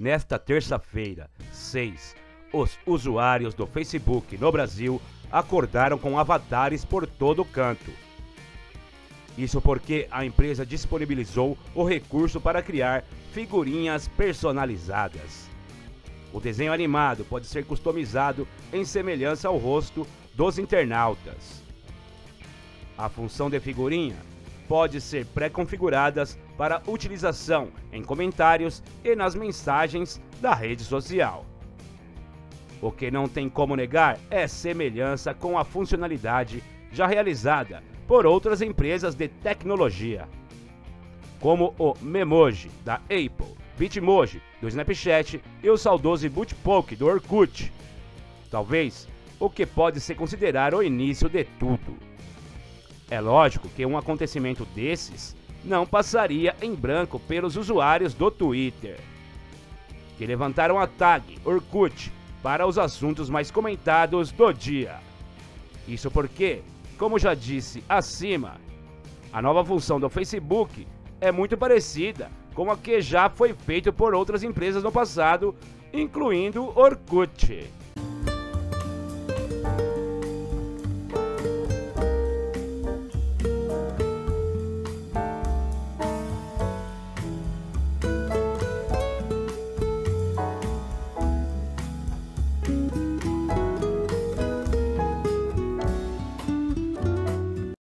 Nesta terça-feira, 6, os usuários do Facebook no Brasil acordaram com avatares por todo o canto. Isso porque a empresa disponibilizou o recurso para criar figurinhas personalizadas. O desenho animado pode ser customizado em semelhança ao rosto dos internautas. A função de figurinha pode ser pré-configurada para utilização em comentários e nas mensagens da rede social. O que não tem como negar é semelhança com a funcionalidade já realizada por outras empresas de tecnologia, como o Memoji da Apple, Bitmoji do Snapchat e o saudoso Bootpoke do Orkut. Talvez o que pode se considerar o início de tudo. É lógico que um acontecimento desses não passaria em branco pelos usuários do Twitter, que levantaram a tag Orkut para os assuntos mais comentados do dia. Isso porque, como já disse acima, a nova função do Facebook é muito parecida com a que já foi feita por outras empresas no passado, incluindo Orkut.